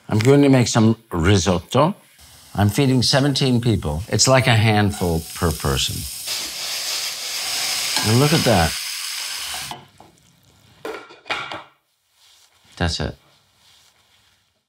I'm going to make some risotto. I'm feeding 17 people. It's like a handful per person. And look at that. That's it.